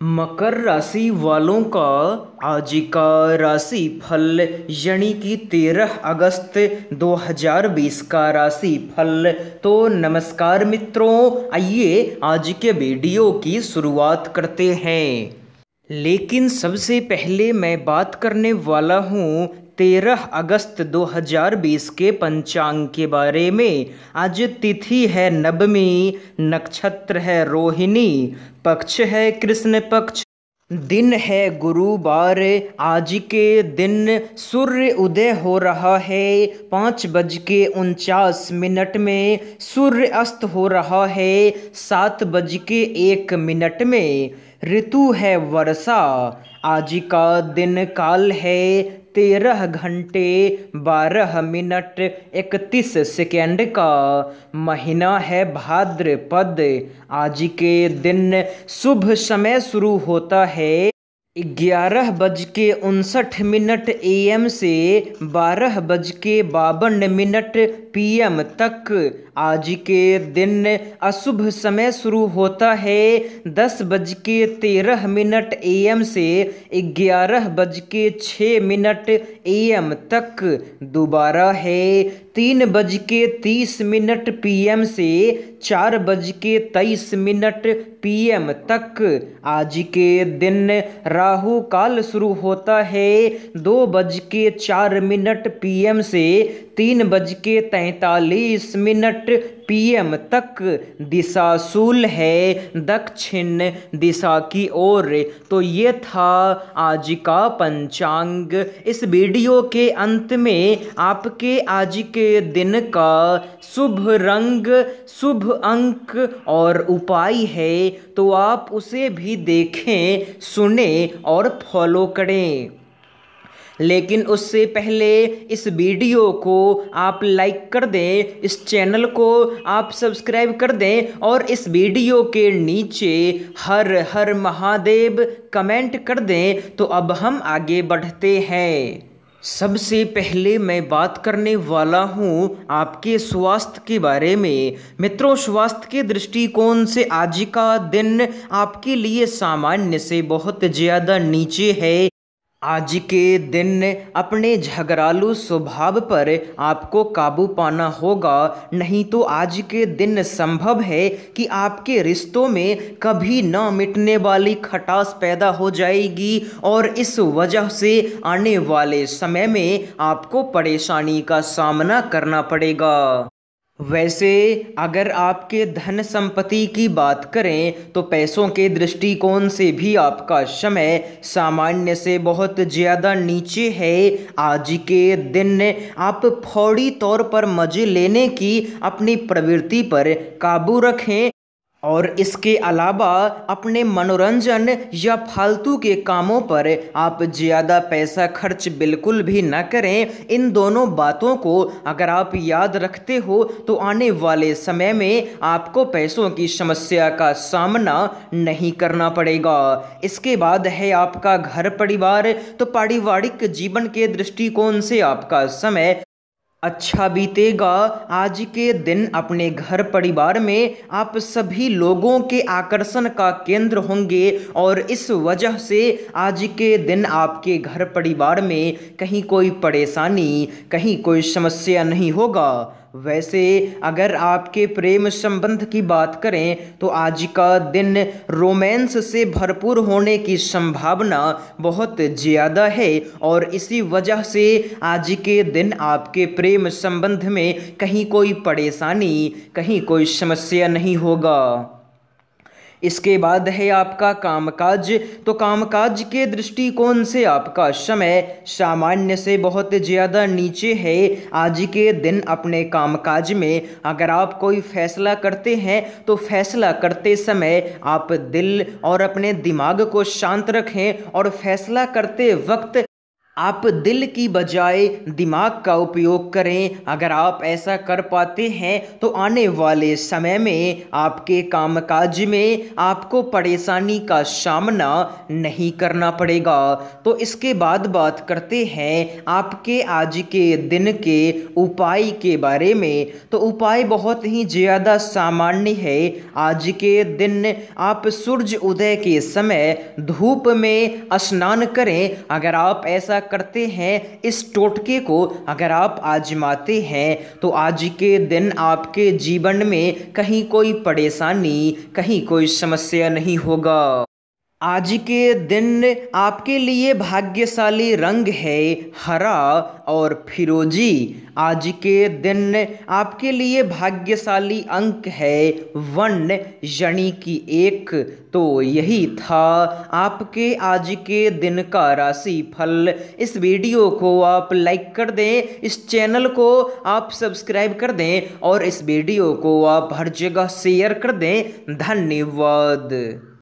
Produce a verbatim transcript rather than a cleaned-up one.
मकर राशि वालों का आज का राशि फल यानी कि तेरह अगस्त दो हज़ार बीस का राशि फल। तो नमस्कार मित्रों, आइए आज के वीडियो की शुरुआत करते हैं। लेकिन सबसे पहले मैं बात करने वाला हूँ तेरह अगस्त दो हज़ार बीस के पंचांग के बारे में। आज तिथि है नवमी, नक्षत्र है रोहिणी, पक्ष है कृष्ण पक्ष, दिन है गुरुवार। आज के दिन सूर्य उदय हो रहा है पाँच बज के उनचास मिनट में, सूर्य अस्त हो रहा है सात बज के एक मिनट में, ऋतु है वर्षा। आज का दिन काल है तेरह घंटे बारह मिनट इकतीस सेकेंड का, महीना है भाद्रपद। आज के दिन शुभ समय शुरू होता है ग्यारह बज के उनसठ मिनट ए एम से बारह बज के बावन मिनट पी एम तक। आज के दिन अशुभ समय शुरू होता है दस बज के तेरह मिनट ए एम से ग्यारह बज के छः मिनट ए एम तक। दोबारा है तीन बज के तीस मिनट पी एम से चार बज के तेईस मिनट पी एम तक। आज के दिन राहु काल शुरू होता है दो बज के चार मिनट पी एम से तीन बज के तैंतालीस मिनट पी एम तक। दिशा शूल है दक्षिण दिशा की ओर। तो ये था आज का पंचांग। इस वीडियो के अंत में आपके आज के दिन का शुभ रंग, शुभ अंक और उपाय है, तो आप उसे भी देखें, सुने और फॉलो करें। लेकिन उससे पहले इस वीडियो को आप लाइक कर दें, इस चैनल को आप सब्सक्राइब कर दें और इस वीडियो के नीचे हर हर महादेव कमेंट कर दें। तो अब हम आगे बढ़ते हैं। सबसे पहले मैं बात करने वाला हूँ आपके स्वास्थ्य के बारे में। मित्रों, स्वास्थ्य के दृष्टिकोण से आज का दिन आपके लिए सामान्य से बहुत ज़्यादा नीचे है। आज के दिन अपने झगड़ालू स्वभाव पर आपको काबू पाना होगा, नहीं तो आज के दिन संभव है कि आपके रिश्तों में कभी न मिटने वाली खटास पैदा हो जाएगी और इस वजह से आने वाले समय में आपको परेशानी का सामना करना पड़ेगा। वैसे अगर आपके धन संपत्ति की बात करें तो पैसों के दृष्टिकोण से भी आपका समय सामान्य से बहुत ज़्यादा नीचे है। आज के दिन आप फौरी तौर पर मज़े लेने की अपनी प्रवृत्ति पर काबू रखें और इसके अलावा अपने मनोरंजन या फालतू के कामों पर आप ज़्यादा पैसा खर्च बिल्कुल भी न करें। इन दोनों बातों को अगर आप याद रखते हो तो आने वाले समय में आपको पैसों की समस्या का सामना नहीं करना पड़ेगा। इसके बाद है आपका घर परिवार। तो पारिवारिक जीवन के दृष्टिकोण से आपका समय अच्छा बीतेगा। आज के दिन अपने घर परिवार में आप सभी लोगों के आकर्षण का केंद्र होंगे और इस वजह से आज के दिन आपके घर परिवार में कहीं कोई परेशानी, कहीं कोई समस्या नहीं होगा। वैसे अगर आपके प्रेम संबंध की बात करें तो आज का दिन रोमांस से भरपूर होने की संभावना बहुत ज़्यादा है और इसी वजह से आज के दिन आपके प्रेम संबंध में कहीं कोई परेशानी, कहीं कोई समस्या नहीं होगा। इसके बाद है आपका कामकाज। तो कामकाज के दृष्टिकोण से आपका समय सामान्य से बहुत ज़्यादा नीचे है। आज के दिन अपने कामकाज में अगर आप कोई फैसला करते हैं तो फैसला करते समय आप दिल और अपने दिमाग को शांत रखें और फैसला करते वक्त आप दिल की बजाय दिमाग का उपयोग करें। अगर आप ऐसा कर पाते हैं तो आने वाले समय में आपके कामकाज में आपको परेशानी का सामना नहीं करना पड़ेगा। तो इसके बाद बात करते हैं आपके आज के दिन के उपाय के बारे में। तो उपाय बहुत ही ज़्यादा सामान्य है। आज के दिन आप सूर्य उदय के समय धूप में स्नान करें। अगर आप ऐसा करते हैं, इस टोटके को अगर आप आजमाते हैं तो आज के दिन आपके जीवन में कहीं कोई परेशानी, कहीं कोई समस्या नहीं होगा। आज के दिन आपके लिए भाग्यशाली रंग है हरा और फिरोजी। आज के दिन आपके लिए भाग्यशाली अंक है वन यानी कि एक। तो यही था आपके आज के दिन का राशि फल। इस वीडियो को आप लाइक कर दें, इस चैनल को आप सब्सक्राइब कर दें और इस वीडियो को आप हर जगह शेयर कर दें। धन्यवाद।